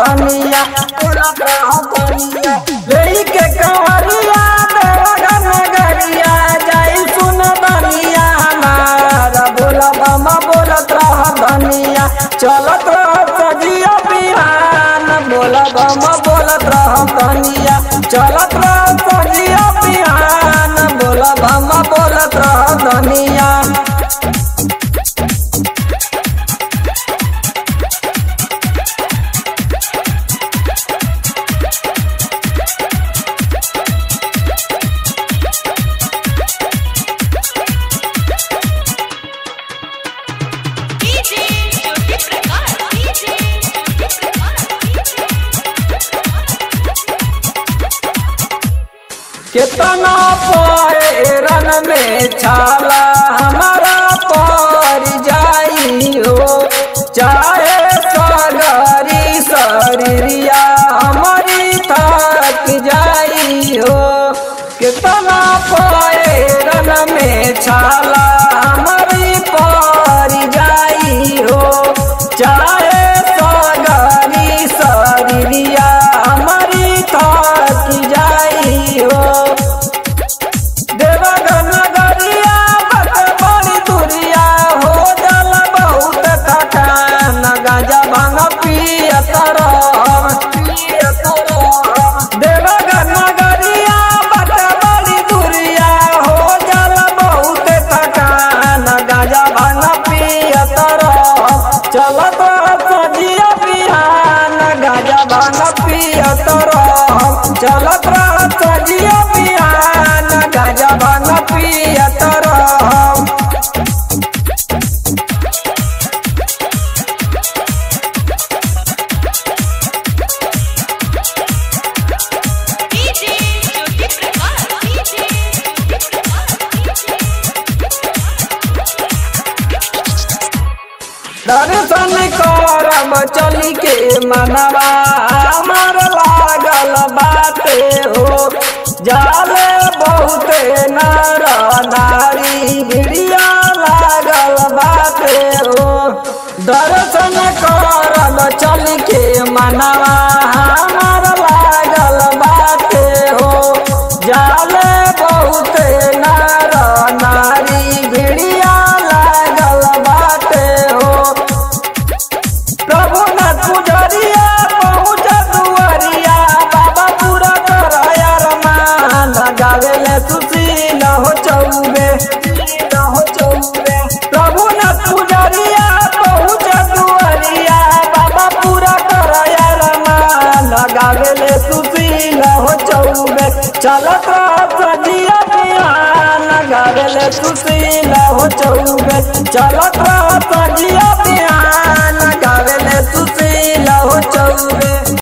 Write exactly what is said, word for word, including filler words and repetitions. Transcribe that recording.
धनिया बोलत रह धनिया लेके कंवरिया देवघर नगरिया जाई सुन धनिया हमारा बोला बमा बोलत रह धनिया चलत रह सजिया बिहान बोला बमा बोलत रह धनिया चलत रह सजिया बिहान बोला बमा बोलत रह धनिया कितना पैरन में छाला हमारा पर जाई हो चाहे सगरी शरीरिया हमारी थक जाई हो कितना पैरन में छाला हमारी पर जाई हो चाहे सगरी शरीरिया हमारी थक जाई हो गाजा भांग पियत रह देवघर नगरिया बट बड़ी दूरिया हो जल बहुत थकान गाजा भांग पियत रह चलत सजिया बिहान गाजा भांग पियत रह चलत सजिया बिहान गाजा भांग पियत रह दर्शन करब चली के मनवा हमार लागल बाटे हो जाले बहुते नर नारी भिड़िया लागल बाटे हो दर्शन करब चली के मनवा हमार लागल बाटे हो जाले बहुते नर नारी भिड़िया लागल बाटे हो प्रभुनाथ पुजरिया पहुँच दुआरिया बाबा पूरा कर अरमान गावेले सुशील हो चौबे हो चौबे प्रभुनाथ पुजरिया पहुँच दुआरिया बाबा पूरा कर अरमान गावेले सुशील हो चौबे चलत सजिया बिहान गावेले सुशील हो चौबे चलत सजिया बिहान गावेले सुशील हो चौबे।